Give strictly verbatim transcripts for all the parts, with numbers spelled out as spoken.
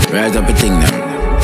Rise up a thing them.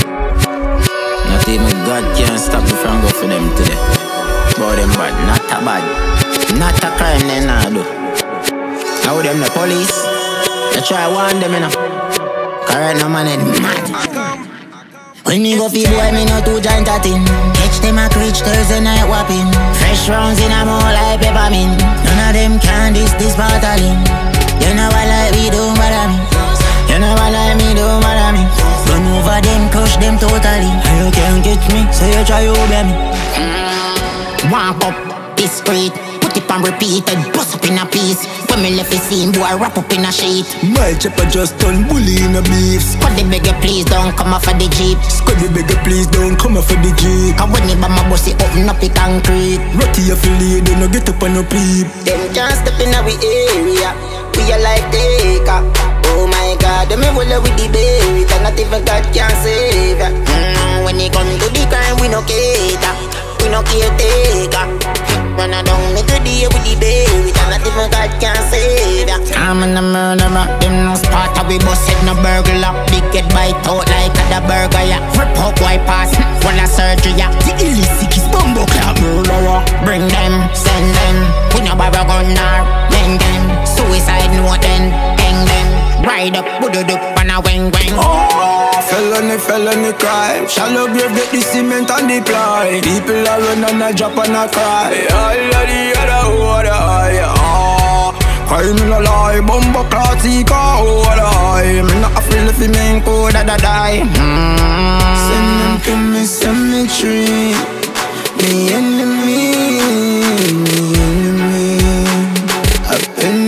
Not even God can stop me from go for them today. But them bad, not a bad. Not a crime they nah do. Now them the police. They try warn them, you know. Correct no man is mad. When me go feed boy, me no too giant a thing. Catch them a creech Thursday night whopping. Fresh rounds in a mouth like peppermint. None of them can this, this battling. You know what like we do, bother me. You know what like me do, bother me. Run over them, crush them totally. And you can't catch me, so you try over me. mm. Walk up this street, put it on repeat and bust up in a piece. When me left the scene, boy, wrap up in a sheet. My chopper just turn bully in a beef. Squad the beggar, please don't come off of the jeep. Squad the beggar, please don't come off of the jeep. Cause when the bomber bust it open up the concrete. Rocky affiliate, they no get up on no peep. Them can't step in our area. We are like taker. Oh my God, them roll with the baby. And not even God can save ya. mm, When it come to the crime, we no cater. We no caretaker. Run a down me today with the baby. And not even God can save ya. I'm in the murderer. Them no spot we bust it no burglar. Big get bite out like a burger ya. Rip up white pass, full of surgery ya. The illicit is bumbo clap murderer. Bring them, send them. We no borrow gun nor bang them. Suicide note then, hang them. Ride up, put it up and a wing wing. Oh, felony, felony crime. Shallow grave, get the cement and the ply. People are run and a drop and a cry. All of the other water, ah. Crime in a lie, bumbo clock, seek a water. Me not a feel if he make code that I die. mm. Send them to me cemetery. Me enemy, me enemy. A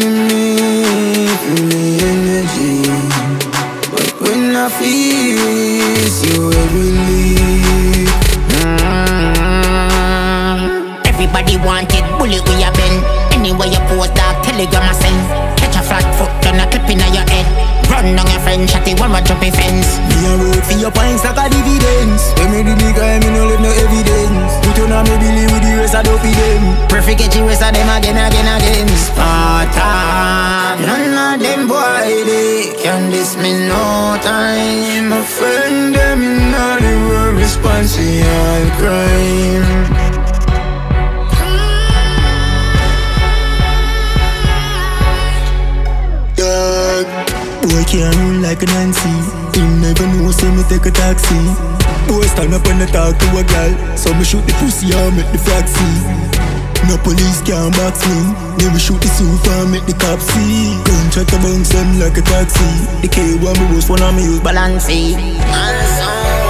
enemy for me energy. But when I feel it's you every leave. mm. Everybody wanted bullet we a bend. Anywhere you post that telegram I send. Catch a flat foot and a clip in your head. Run down your friend, shot it one more jump a fence. Me a work for your points like a dividends. When me do the crime, me no leave no evidence. Put you on me believe with the rest I don't feed them. Perfect get you rest of them again, again, again. Spartan, none of them boy they can diss me no time. My friend them in all the world response to all crime. Boy can't run like a Nancy. Him never know say me take a taxi. Boy stand up and talk to a girl. So me shoot the pussy and make the frog see. No police can't box me. Then we shoot the sofa and make the cops see. Gun try to bounce them like a taxi. The K one me was one of me use Balancy.